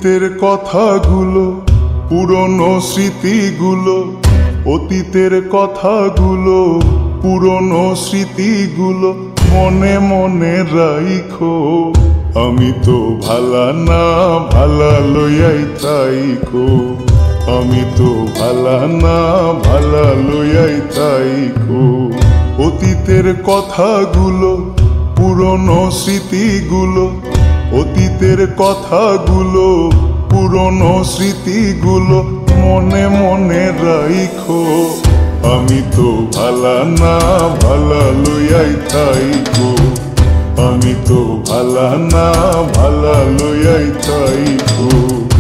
অতীতের কথাগুলো, পুরনো স্মৃতিগুলো, অতীতের কথাগুলো, পুরনো স্মৃতিগুলো মনে মনে রাইখো। আমি তো ভালা না, ভালা লইয়াই তাইকো। আমি তো ভালা না, ভালা লইয়াই তাইকো। অতীতের কথাগুলো, পুরনো স্মৃতিগুলো, অতীতের কথাগুলো, পুরনো স্মৃতিগুলো মনে মনে রাইখো। আমি তো ভালা না, ভালা লইয়াই তাইকো। আমি তো ভালা না, ভালা লইয়াই তাইকো।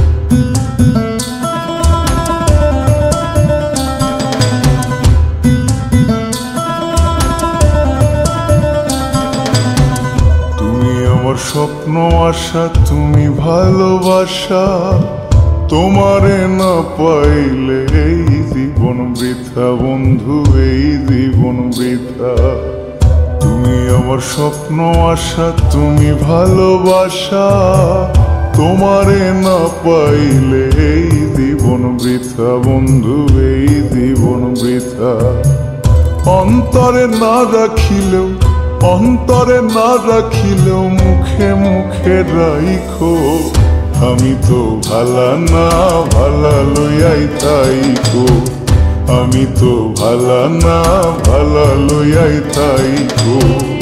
স্বপ্ন আশা, তুমি ভালোবাসা, তোমারে না পাইলে এই জীবন বৃথা বন্ধু, এই জীবন বৃথা। তুমি আমার স্বপ্ন আশা, তুমি ভালোবাসা, তোমারে না পাইলে এই জীবন বৃথা বন্ধু, এই জীবন বৃথা। অন্তরে না রাখিলেও, অন্তরে না রাখিলেও মুখে মুখে রাইখো। আমি তো ভালা না, ভালা লইয়াই তাইকো। আমি তো ভালা না, ভালা লইয়াই তাইকো।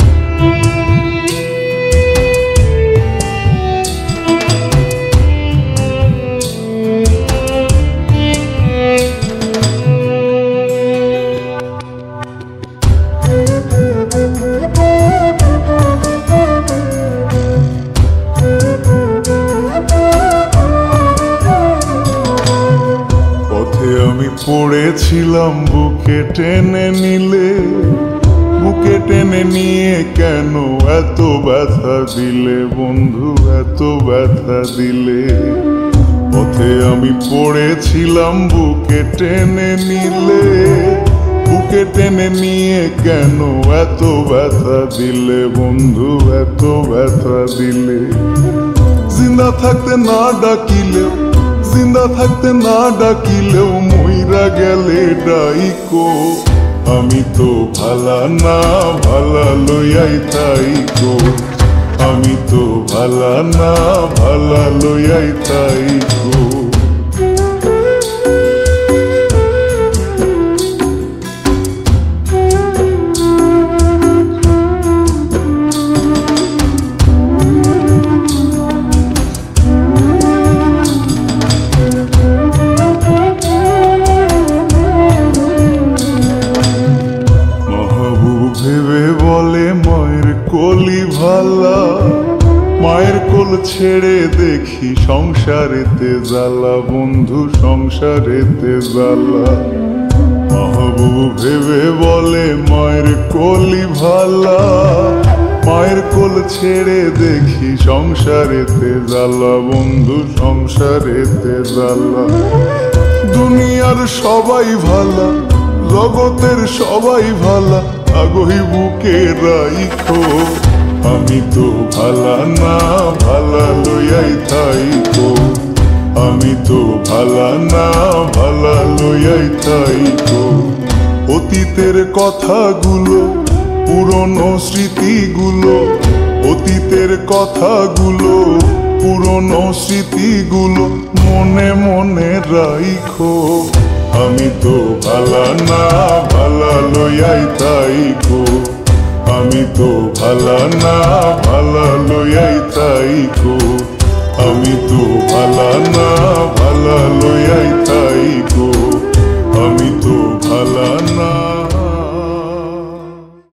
আমি পড়েছিলাম, বুকে টেনে নিলে, বুকে টেনে নিয়ে কেন এত ব্যথা দিলে বন্ধু, এত ব্যথা দিলে। পথে আমি পড়েছিলাম, বুকে টেনে নিলে, বুকে টেনে নিয়ে কেন এত ব্যথা দিলে বন্ধু, এত ব্যথা দিলে। জিন্দা থাকতে না ডাকিলেও, জিন্দা থাকতে না ডাকিলেও মইরা গেলে ডাইকো। আমি তো ভালা না, ভালা লইয়াই তাইকো। আমি তো ভালা না, ভালা লইয়াই তাইকো। ভেবে বলে মায়ের কোলি ভালা, মায়ের কোল ছেড়ে দেখি সংসারেতে জ্বালা বন্ধু, সংসারেতে জ্বালা। মাহবুব ভেবে বলে মায়ের কোলি ভালা, মায়ের কোল ছেড়ে দেখি সংসারেতে জ্বালা বন্ধু, সংসারেতে জ্বালা। দুনিয়ার সবাই ভালা, জগতের সবাই ভালা, আগহি বুকে রাইখো। আমি তো ভালা না, ভালা লইয়াই তাইকো। আমি তো ভালা না, ভালা লইয়াই তাইকো। অতীতের কথাগুলো, পুরনো স্মৃতিগুলো, অতীতের কথাগুলো, পুরনো স্মৃতিগুলো মনে মনে রাইখো। আমি তো ভালা না, ভালা লইয়াই তাইকো। আমি তো ভালা না, ভালা লইয়াই তাইকো। আমি তো ভালা না, ভালা লইয়াই তাইকো। আমি তো ভালা না।